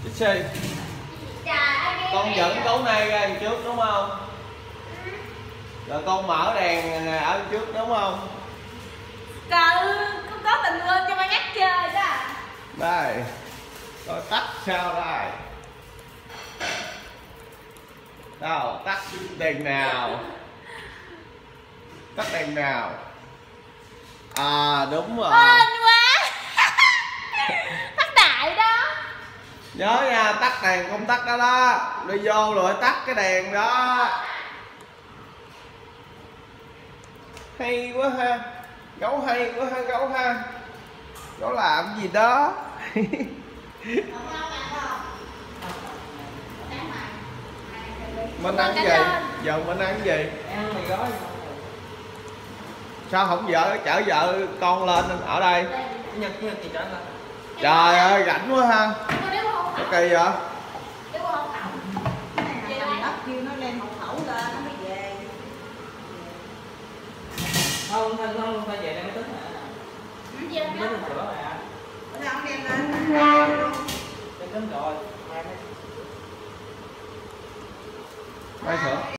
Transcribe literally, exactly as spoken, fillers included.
Pixie, con dẫn cấu này ra đằng trước đúng không? Rồi con mở đèn ở đằng trước đúng không? Cậu con có tình quên cho ba nhắc chơi đó. Đây, rồi tắt sao đây? Đâu, tắt đèn nào? Tắt đèn nào? À đúng rồi. Hên quá. Tắt đại đó. Nhớ nha, tắt đèn không tắt đó đó. Đi vô rồi tắt cái đèn đó. Hay quá ha. Gấu hay quá ha gấu ha. Gấu làm gì đó. Mình ăn cái gì? Giờ mình ăn cái gì? Ăn mì gói. Sao không vợ chở vợ con lên ở đây? Nhật nhật thì trở lên. Trời ơi rảnh quá ha. Có kỳ vậy? Kêu nó lên hộ khẩu lên nó mới về. Không, không, không phải về đây mới tính hả? Ừ, Tính lên sữa mà. Bữa nào ông đem lên. Tính rồi. Mai sữa.